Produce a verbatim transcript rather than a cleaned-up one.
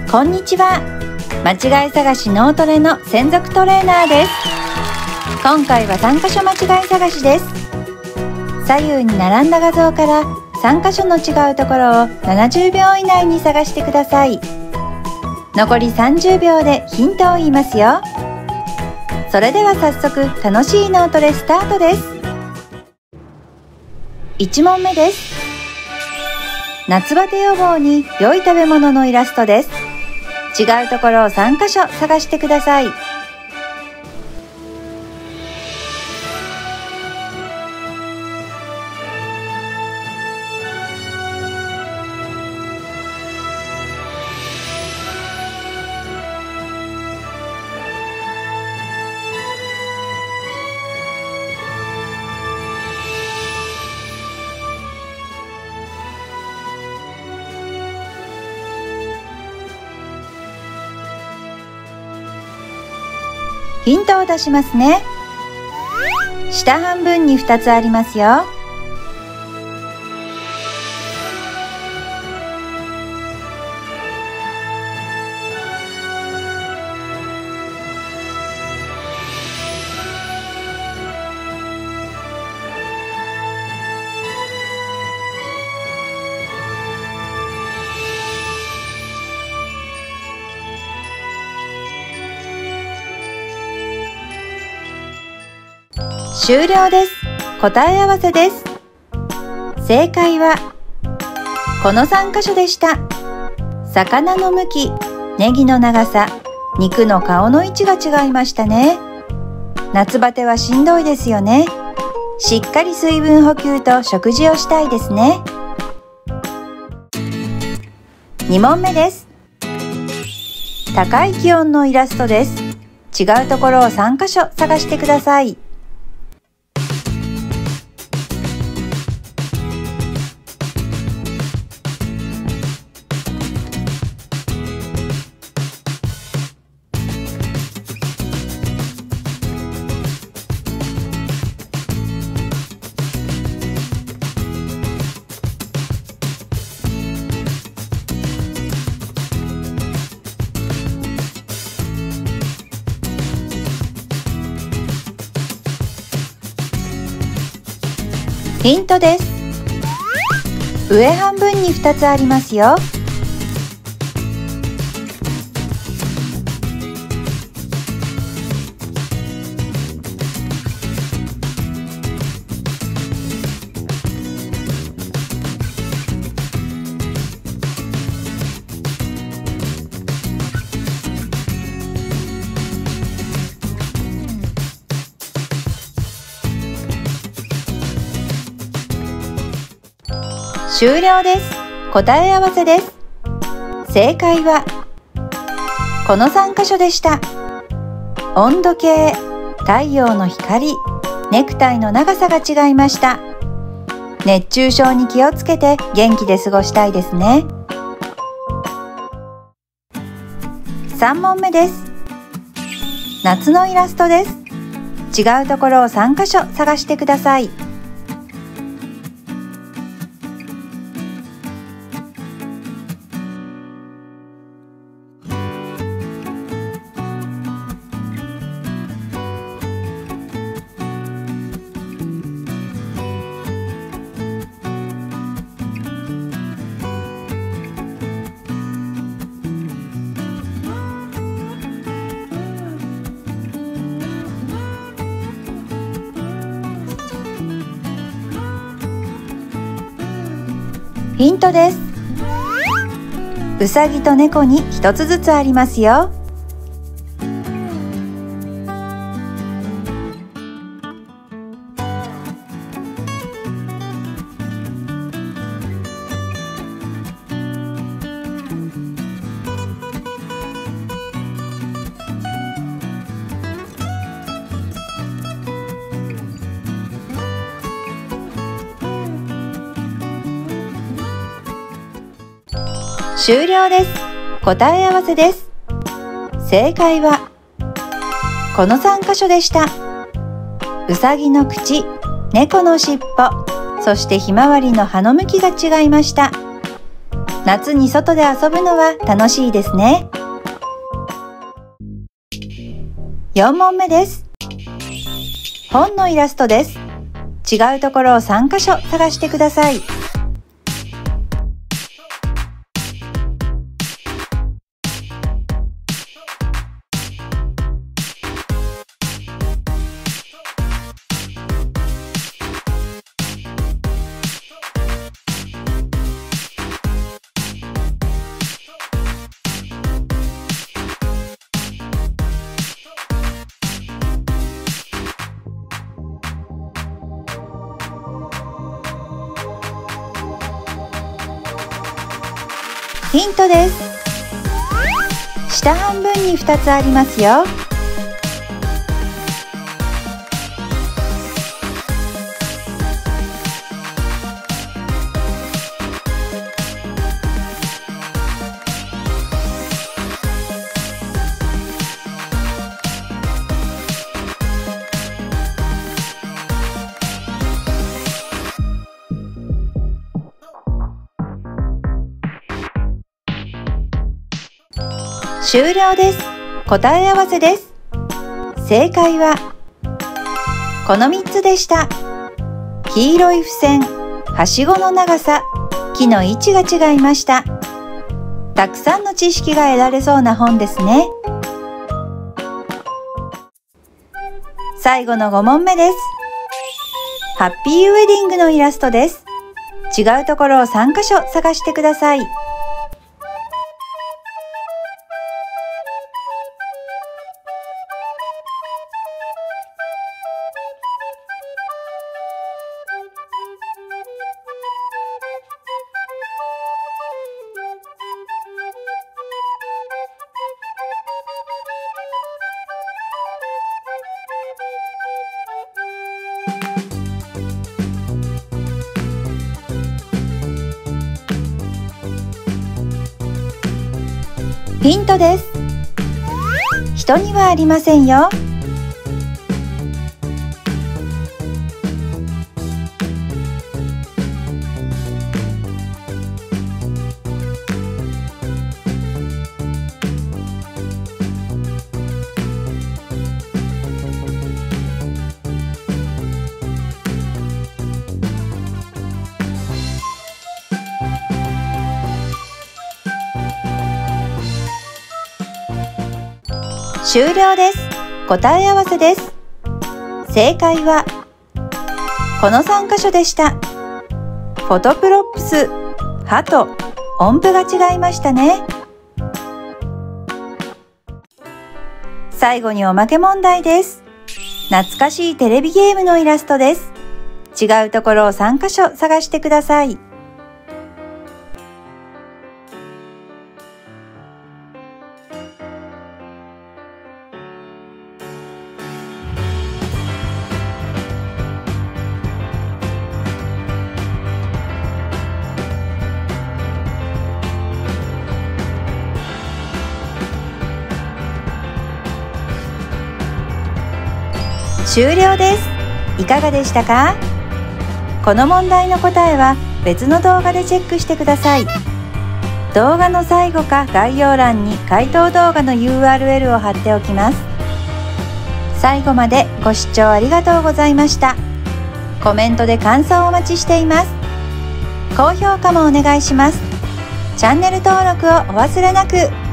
こんにちは。間違い探し脳トレの専属トレーナーです。今回はさん箇所間違い探しです。左右に並んだ画像からさん箇所の違うところをななじゅうびょう以内に探してください。残りさんじゅうびょうでヒントを言いますよ。それでは早速楽しい脳トレスタートです。いち問目です。夏バテ予防に良い食べ物のイラストです。違うところをさん箇所探してください。ヒントを出しますね。下半分にふたつありますよ。終了です。答え合わせです。正解はこのさん箇所でした。魚の向き、ネギの長さ、肉の顔の位置が違いましたね。夏バテはしんどいですよね。しっかり水分補給と食事をしたいですね。に問目です。高い気温のイラストです。違うところをさん箇所探してください。ヒントです。上半分にふたつありますよ。終了です。答え合わせです。正解はこのさん箇所でした。温度計、太陽の光、ネクタイの長さが違いました。熱中症に気をつけて元気で過ごしたいですね。さん問目です。夏のイラストです。違うところをさん箇所探してください。ヒントです。うさぎと猫に一つずつありますよ。終了です。答え合わせです。正解はこのさん箇所でした。うさぎの口、猫のしっぽ、そしてひまわりの葉の向きが違いました。 夏に外で遊ぶのは楽しいですね。よんもんめです。本のイラストです。違うところをさんかしょ探してください。ヒントです。下半分にふたつありますよ。終了です。答え合わせです。正解はこのみっつでした。黄色い付箋、はしごの長さ、木の位置が違いました。たくさんの知識が得られそうな本ですね。最後のごもんめです。ハッピーウェディングのイラストです。違うところをさんかしょ探してください。ヒントです。人にはありませんよ。終了です。答え合わせです。正解はこのさんかしょでした。フォトプロップス、歯と音符が違いましたね。最後におまけ問題です。懐かしいテレビゲームのイラストです。違うところをさんかしょ探してください。終了です。いかがでしたか？この問題の答えは別の動画でチェックしてください。動画の最後か概要欄に回答動画の ユーアールエル を貼っておきます。最後までご視聴ありがとうございました。コメントで感想をお待ちしています。高評価もお願いします。チャンネル登録をお忘れなく。